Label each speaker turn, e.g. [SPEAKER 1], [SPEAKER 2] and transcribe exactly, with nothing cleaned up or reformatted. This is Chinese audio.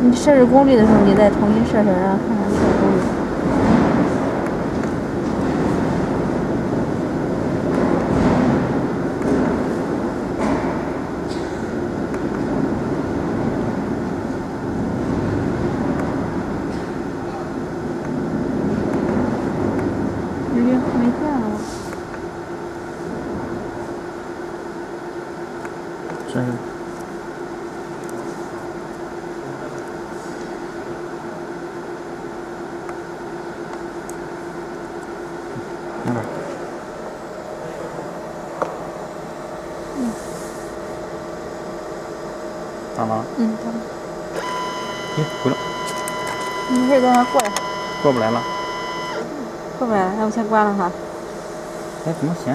[SPEAKER 1] 你设置功率的时候，你再重新设设，然后看看设功率。鱼没电了。
[SPEAKER 2] 这是。 那边。
[SPEAKER 1] 嗯。
[SPEAKER 2] 打完了。
[SPEAKER 1] 嗯，打完。
[SPEAKER 2] 咦，回了。
[SPEAKER 1] 你可以在那过来。
[SPEAKER 2] 过不来了。
[SPEAKER 1] 过不来了，那我先关了哈。
[SPEAKER 2] 哎，怎么显？